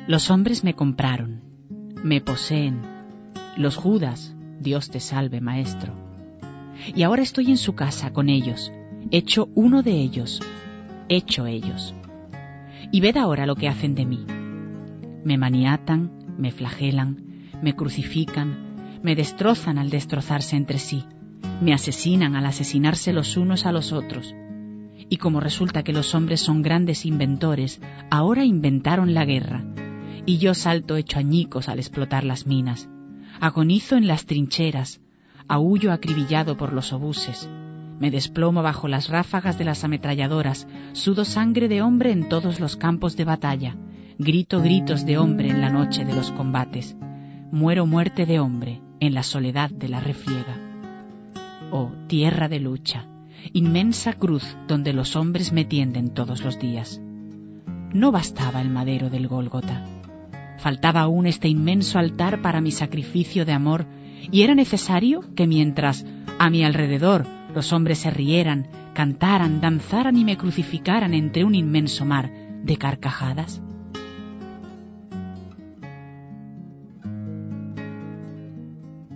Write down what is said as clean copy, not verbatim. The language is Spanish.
Los hombres me compraron, me poseen, los Judas, Dios te salve, maestro. Y ahora estoy en su casa con ellos, hecho uno de ellos, hecho ellos. Y ved ahora lo que hacen de mí. Me maniatan, me flagelan, me crucifican, me destrozan al destrozarse entre sí, me asesinan al asesinarse los unos a los otros. Y como resulta que los hombres son grandes inventores, ahora inventaron la guerra, y yo salto hecho añicos al explotar las minas, agonizo en las trincheras, aúllo acribillado por los obuses, me desplomo bajo las ráfagas de las ametralladoras, sudo sangre de hombre en todos los campos de batalla, grito gritos de hombre en la noche de los combates, muero muerte de hombre en la soledad de la refriega. Oh, tierra de lucha, inmensa cruz donde los hombres me tienden todos los días. No bastaba el madero del Gólgota. Faltaba aún este inmenso altar para mi sacrificio de amor, y era necesario que mientras a mi alrededor los hombres se rieran, cantaran, danzaran y me crucificaran entre un inmenso mar de carcajadas.